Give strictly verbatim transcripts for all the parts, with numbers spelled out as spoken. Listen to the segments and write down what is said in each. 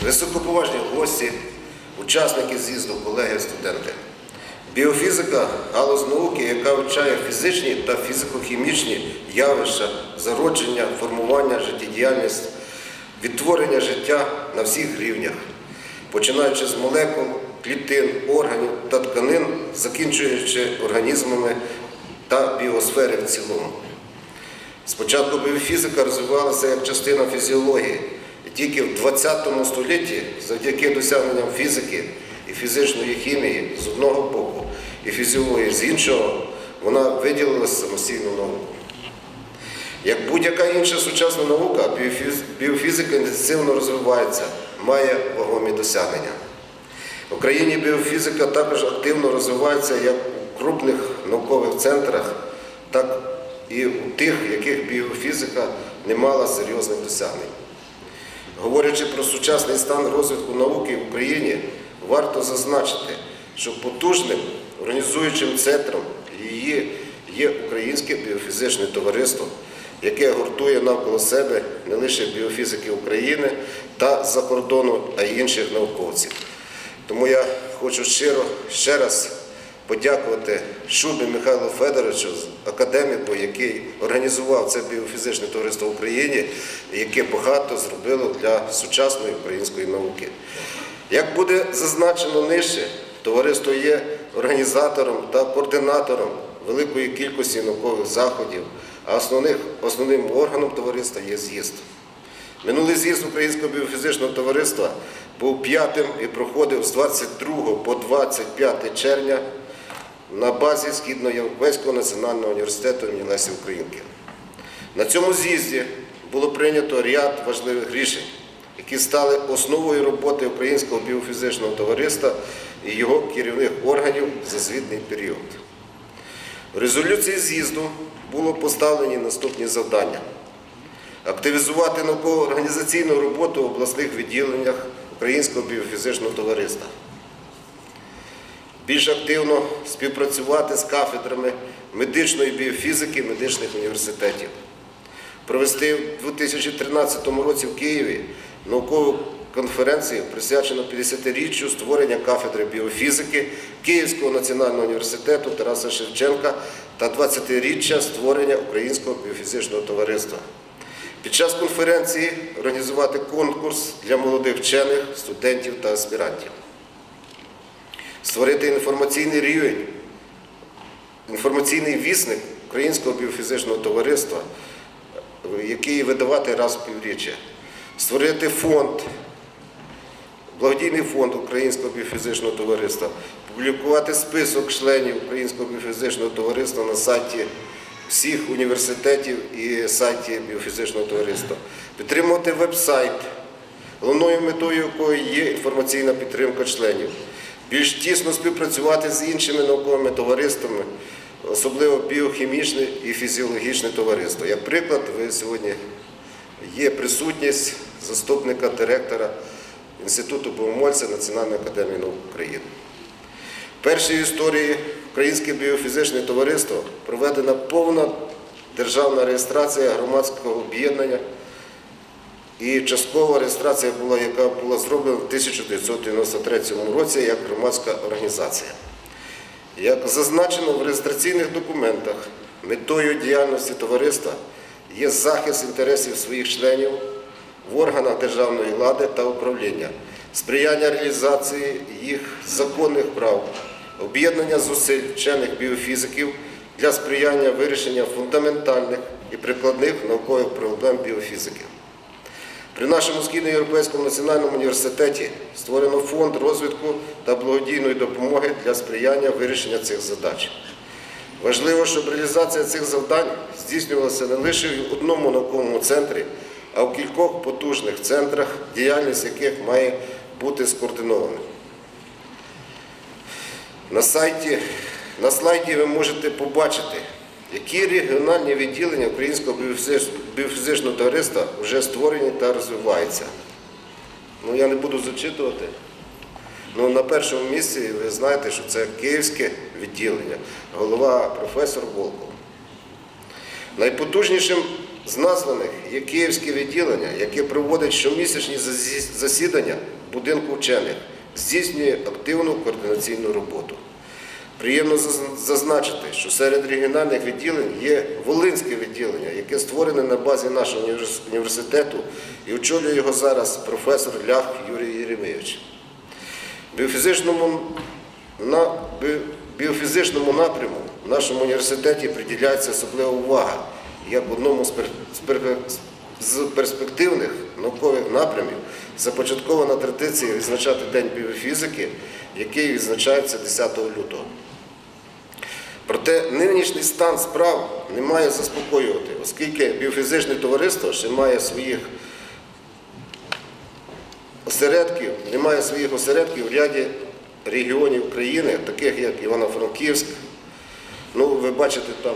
Високоповажні гості, учасники з'їзду, колеги, студенти. Біофізика – галузь науки, яка вивчає фізичні та фізико-хімічні явища, зародження, формування, життєдіяльність, відтворення життя на всіх рівнях, починаючи з молекул, клітин, органів та тканин, закінчуючи організмами та біосфери в цілому. Спочатку біофізика розвивалася як частина фізіології, і тільки в двадцятому столітті, завдяки досягненням фізики і фізичної хімії з одного боку і фізіології з іншого, вона виділилася самостійну науку. Як будь-яка інша сучасна наука, біофізика інтенсивно розвивається, має вагомі досягнення. В Україні біофізика також активно розвивається як у крупних наукових центрах, так і у тих, в яких біофізика не мала серйозних досягнень. Говорячи про сучасний стан розвитку науки в Україні, варто зазначити, що потужним організуючим центром її є Українське біофізичне товариство, яке гуртує навколо себе не лише біофізики України та за кордону, а й інших науковців. Тому я хочу щиро ще раз подякувати Шубі Михайлу Федоровичу, академіку, який організував це біофізичне товариство в Україні, яке багато зробило для сучасної української науки. Як буде зазначено нижче, товариство є організатором та координатором великої кількості наукових заходів, а основним, основним органом товариства є з'їзд. Минулий з'їзд Українського біофізичного товариства був п'ятим і проходив з двадцять другого по двадцять п'яте червня на базі Східноєвропейського національного університету імені Лесі Українки. На цьому з'їзді було прийнято ряд важливих рішень, які стали основою роботи Українського біофізичного товариства і його керівних органів за звітний період. В резолюції з'їзду було поставлені наступні завдання: активізувати науково-організаційну роботу в обласних відділеннях Українського біофізичного товариства, більш активно співпрацювати з кафедрами медичної біофізики медичних університетів, провести в дві тисячі тринадцятому році в Києві наукову конференцію, присвячену п'ятдесятиріччю створення кафедри біофізики Київського національного університету Тараса Шевченка та двадцятиріччя створення Українського біофізичного товариства. Під час конференції організувати конкурс для молодих вчених, студентів та аспірантів. Створити інформаційний рівень, інформаційний вісник Українського біофізичного товариства, який видавати раз в півріччя. Створити фонд, благодійний фонд Українського біофізичного товариства, публікувати список членів Українського біофізичного товариства на сайті всіх університетів і сайті біофізичного товариства, підтримувати веб-сайт, головною метою якої є інформаційна підтримка членів, більш тісно співпрацювати з іншими науковими товариствами, особливо біохімічне і фізіологічне товариство. Як приклад, ви сьогодні є присутність заступника директора Інституту Богомольця Національної академії наук України. Вперше в історії Українське біофізичне товариство проведена повна державна реєстрація громадського об'єднання, і часткова реєстрація була, яка була зроблена в тисяча дев'ятсот дев'яносто третьому році як громадська організація. Як зазначено в реєстраційних документах, метою діяльності товариства є захист інтересів своїх членів в органах державної влади та управління, сприяння реалізації їх законних прав, об'єднання зусиль вчених біофізиків для сприяння вирішення фундаментальних і прикладних наукових проблем біофізики. При нашому Східноєвропейському національному університеті створено фонд розвитку та благодійної допомоги для сприяння вирішення цих задач. Важливо, щоб реалізація цих завдань здійснювалася не лише в одному науковому центрі, а в кількох потужних центрах, діяльність яких має бути скоординована. На сайті, на слайді ви можете побачити, які регіональні відділення Українського біофізичного товариства вже створені та розвиваються. Ну, я не буду зачитувати. Ну, на першому місці ви знаєте, що це Київське відділення, голова професор Волков. Найпотужнішим з названих є Київське відділення, яке проводить щомісячні засідання будинку вчених, здійснює активну координаційну роботу. Приємно зазначити, що серед регіональних відділень є Волинське відділення, яке створене на базі нашого університету і очолює його зараз професор Лях Юрій Єремійович. Біофізичному, на, біофізичному напряму в нашому університеті приділяється особлива увага, як одному з перспективних наукових напрямів започаткована традиція відзначати День біофізики, який відзначається десятого лютого. Проте нинішній стан справ не має заспокоювати, оскільки біофізичне товариство ще має своїх осередків, не має своїх осередків в ряді регіонів країни, таких як Івано-Франківськ. Ну, ви бачите, там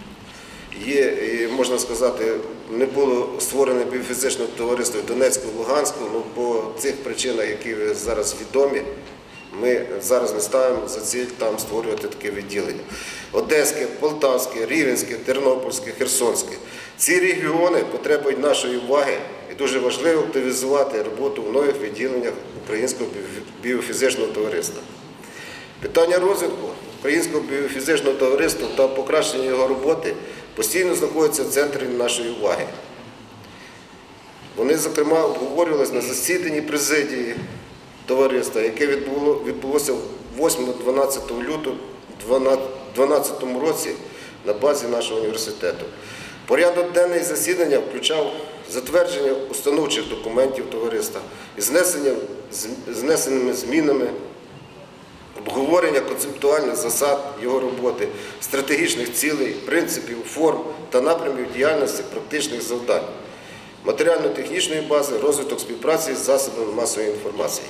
є, можна сказати, не було створене біофізичне товариство в Донецьку, Луганську, ну, по цих причинах, які зараз відомі, ми зараз не ставимо за ціль там створювати таке відділення. Одеське, Полтавське, Рівненське, Тернопільське, Херсонське. Ці регіони потребують нашої уваги і дуже важливо активізувати роботу в нових відділеннях Українського біофізичного товариства. Питання розвитку Українського біофізичного товариства та покращення його роботи постійно знаходяться в центрі нашої уваги. Вони, зокрема, обговорювалися на засіданні президії товариства, яке відбулося восьмого-дванадцятого лютого дві тисячі дванадцятому році на базі нашого університету. Порядок денний засідання включав затвердження установчих документів товариства із внесеними змінами, обговорення концептуальних засад його роботи, стратегічних цілей, принципів, форм та напрямів діяльності, практичних завдань, матеріально-технічної бази, розвиток співпраці з засобами масової інформації.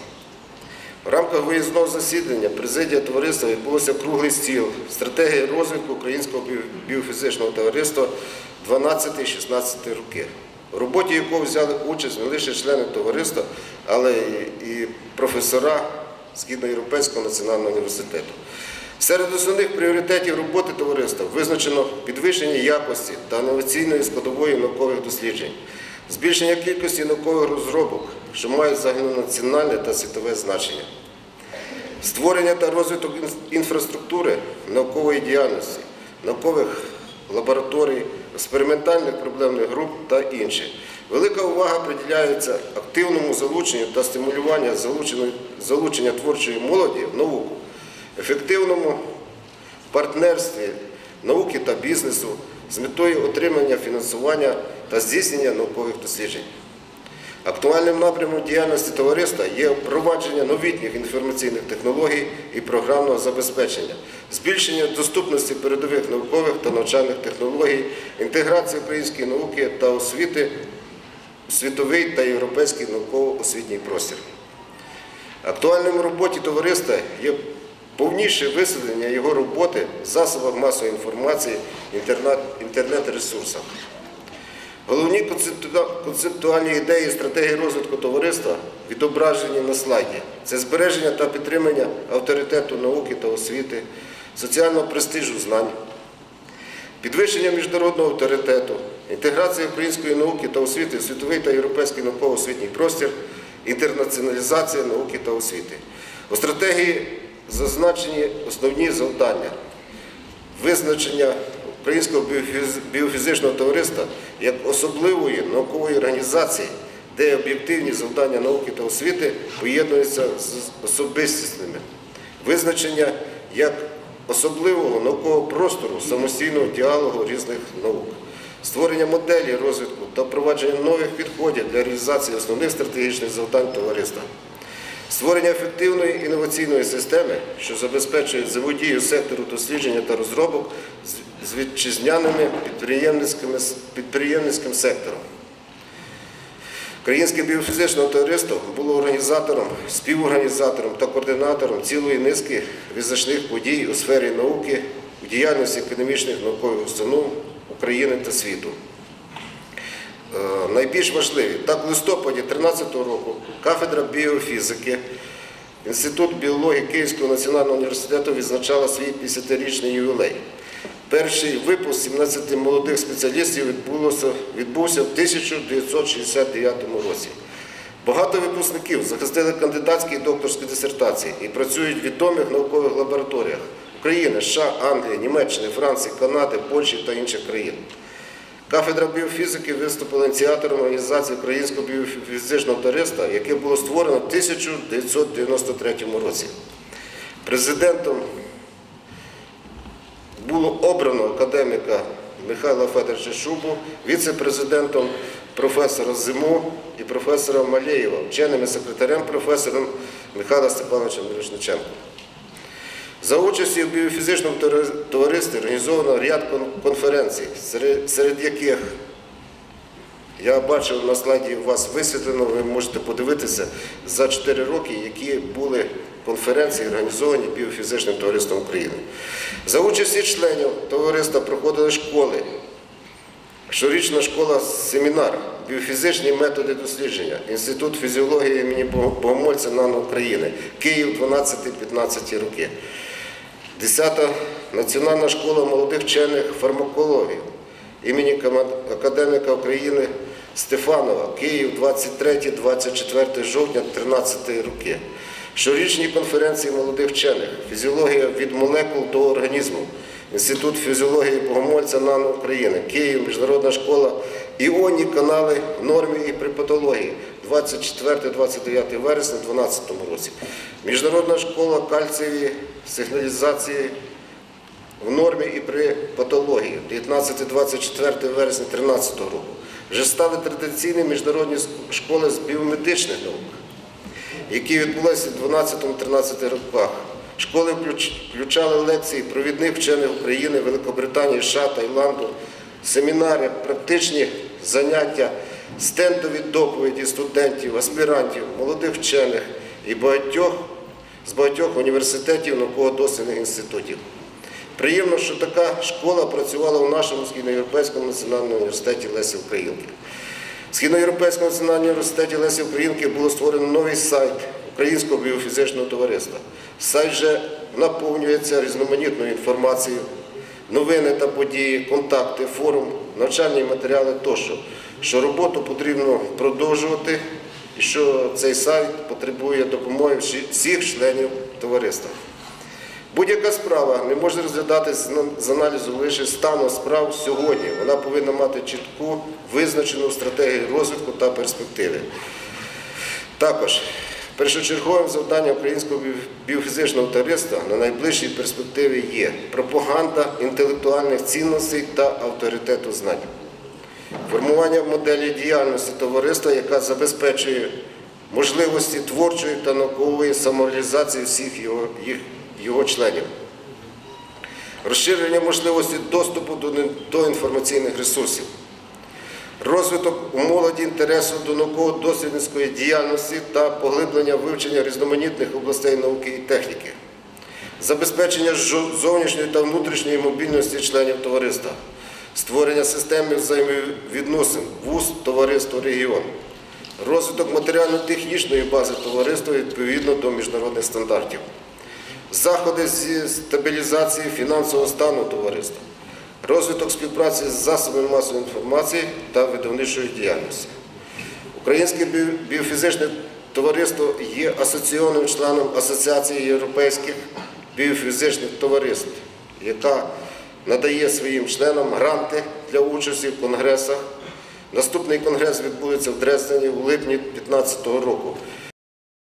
В рамках виїзного засідання президія товариства відбулося круглий стіл «Стратегія розвитку Українського біофізичного товариства дванадцятий-шістнадцятий роки», в роботі якого взяли участь не лише члени товариства, але і професора Східноєвропейського національного університету. Серед основних пріоритетів роботи товариства визначено підвищення якості та інноваційної складової наукових досліджень, збільшення кількості наукових розробок, що мають загальнонаціональне та світове значення, створення та розвиток інфраструктури наукової діяльності, наукових лабораторій, експериментальних проблемних груп та інше. Велика увага приділяється активному залученню та стимулюванню залучення творчої молоді в науку, ефективному партнерстві науки та бізнесу з метою отримання фінансування та здійснення наукових досліджень. Актуальним напрямом діяльності товариства є впровадження новітніх інформаційних технологій і програмного забезпечення, збільшення доступності передових наукових та навчальних технологій, інтеграція української науки та освіти у світовий та європейський науково-освітній простір. Актуальним в роботі товариства є повніше висвітлення його роботи в засобах масової інформації, інтернет-ресурсах. Головні концептуальні ідеї і стратегії розвитку товариства відображені на слайді. Це збереження та підтримання авторитету науки та освіти, соціального престижу знань, підвищення міжнародного авторитету, інтеграція української науки та освіти в світовий та європейський науково-освітній простір, інтернаціоналізація науки та освіти. У стратегії зазначені основні завдання: визначення Українського біофізичного товариства як особливої наукової організації, де об'єктивні завдання науки та освіти поєднуються з особистісними. Визначення як особливого наукового простору самостійного діалогу різних наук. Створення моделі розвитку та впровадження нових підходів для реалізації основних стратегічних завдань товариства. Створення ефективної інноваційної системи, що забезпечує взаємодію сектору дослідження та розробок з вітчизняними підприємницьким сектором. Українське біофізичне товариство було організатором, співорганізатором та координатором цілої низки визначних подій у сфері науки, у діяльності академічних наукових установ України та світу. Найбільш важливі. Так, в листопаді дві тисячі тринадцятого року кафедра біофізики Інститут біології Київського національного університету відзначала свій п'ятдесятирічний ювілей. Перший випуск сімнадцяти молодих спеціалістів відбулося, відбувся в тисяча дев'ятсот шістдесят дев'ятому році. Багато випускників захистили кандидатські і докторські дисертації і працюють в відомих наукових лабораторіях України, США, Англії, Німеччини, Франції, Канади, Польщі та інших країн. Кафедра біофізики виступила ініціатором організації Українського біофізичного товариства, яке було створено в тисяча дев'ятсот дев'яносто третьому році. Президентом було обрано академіка Михайла Федоровича Шубу, віце-президентом професора Зиму і професора Малеєва, вченим і секретарем професором Михайла Степановича Мірошниченка. За участі в біофізичному товаристві організовано ряд конференцій, серед, серед яких я бачив на слайді у вас висвітлено, ви можете подивитися за чотири роки, які були конференції, організовані біофізичним товариством України. За участі членів товариства проходили школи, щорічна школа-семінар, біофізичні методи дослідження, Інститут фізіології імені Богомольця НАН України, Київ, дванадцяти-п'ятнадцяті роки. Десята Національна школа молодих вчених фармакологів імені академіка України Стефанова, Київ, двадцять третє - двадцять четверте жовтня тринадцятої роки. Щорічні конференції молодих вчених, фізіологія від молекул до організму, Інститут фізіології Богомольця НАН України, Київ, Міжнародна школа, іонні канали в нормі і при патології, двадцять четверте - двадцять дев'яте вересня дві тисячі дванадцятому році. Міжнародна школа кальцієвої сигналізації в нормі і при патології, дев'ятнадцяте - двадцять четверте вересня дві тисячі тринадцятого року. Вже стали традиційні міжнародні школи з біомедичних наук, які відбулися в дванадцятому-тринадцятому роках. Школи включали лекції провідних вчених України, Великобританії, США, Таїланду, семінари, практичні заняття, стендові доповіді студентів, аспірантів, молодих вчених і багатьох, з багатьох університетів, науково-дослідних інститутів. Приємно, що така школа працювала у нашому Східноєвропейському національному університеті Лесі Українки. В Східноєвропейському національному університеті Лесі Українки було створено новий сайт Українського біофізичного товариства. Сайт вже наповнюється різноманітною інформацією, новини та події, контакти, форум, навчальні матеріали тощо, що роботу потрібно продовжувати і що цей сайт потребує допомоги всіх членів товариства. Будь-яка справа не може розглядатися з аналізу лише стану справ сьогодні. Вона повинна мати чітку, визначену стратегію розвитку та перспективи. Також першочерговим завданням Українського біофізичного товариства на найближчій перспективі є пропаганда інтелектуальних цінностей та авторитету знань. Формування моделі діяльності товариства, яка забезпечує можливості творчої та наукової самореалізації всіх його, їх, його членів. Розширення можливості доступу до, до інформаційних ресурсів. Розвиток у молоді інтересу до науково-дослідницької діяльності та поглиблення вивчення різноманітних областей науки і техніки. Забезпечення зовнішньої та внутрішньої мобільності членів товариства. Створення системи взаємовідносин вуз, товариство, регіон. Розвиток матеріально-технічної бази товариства відповідно до міжнародних стандартів. Заходи зі стабілізації фінансового стану товариства. Розвиток співпраці з засобами масової інформації та видавничої діяльності. Українське біофізичне товариство є асоційованим членом Асоціації європейських біофізичних товариств, яка надає своїм членам гранти для участі в конгресах. Наступний конгрес відбудеться в Дрездені у липні дві тисячі п'ятнадцятого року.